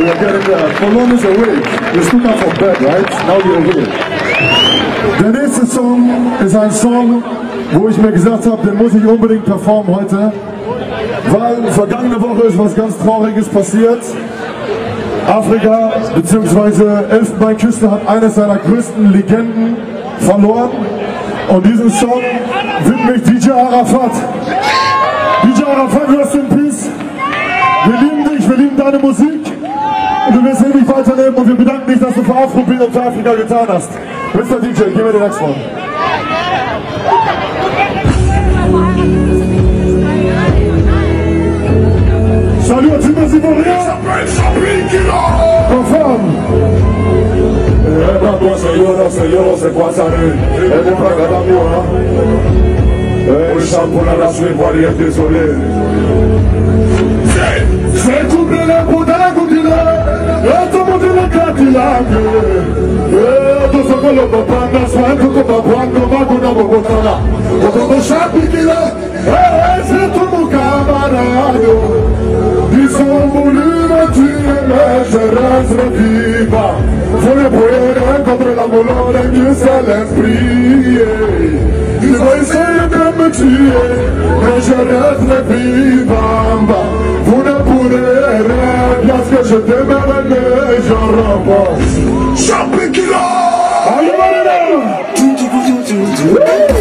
are getting there. Cologne is awake. You stood up from bed, right? Now you're awake. Der nächste Song ist ein Song, wo ich mir gesagt habe, den muss ich unbedingt performen heute. Weil vergangene Woche ist was ganz Trauriges passiert. Afrika bzw. Elfenbeinküste hat eines seiner größten Legenden verloren. Und diesen Song widme ich DJ Arafat. DJ Arafat, rest in peace. Wir lieben dich, wir lieben deine Musik. Und du wirst ewig weiterleben und wir bedanken dich, dass du für Afrobeat und für Afrika getan hast. Mr. DJ, give me the next one. Salut à tous mes Ivoiriens. Conforme. C'est quoi ça? Elle n'est pas d'amour, hein? Le chapeau là, je vais voir les désolé. C'est couper les bouts de la gouttière. Et tout le monde est le cadillac. Et tout ce que le papa n'a soin que le papa n'a pas de botana. Au chapitre, c'est tout mon camarade. Ils sont voulus me tuer, mais je reste vivant. Faut les poètes contre la molone et Dieu sait les prier. Ils vont essayer de me tuer, mais je reste vivant. Vous ne pourrez rien, parce que je t'aimerai, mais je remporte. Chapitre! Are you ready now?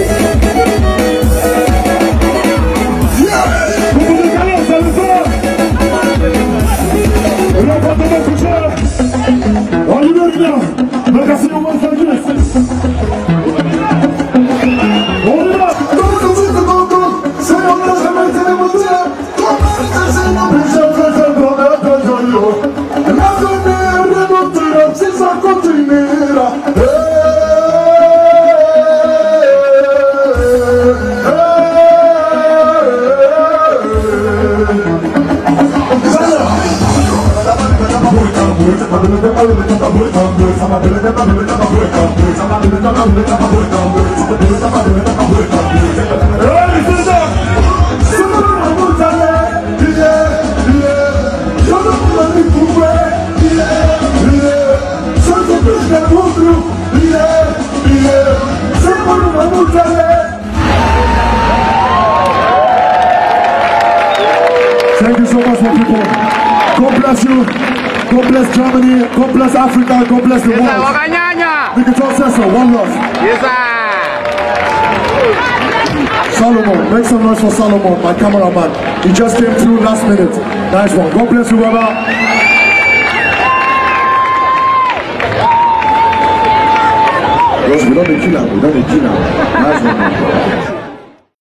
Thank you so much, my people. God bless you. God bless Germany. God bless Africa. God bless the world. Digital Sessa, one love. Yes, sir. Solomon, make some noise for Solomon, my cameraman. He just came through last minute. Nice one. God bless you, brother. We don't need killer. We don't need killer. Nice one.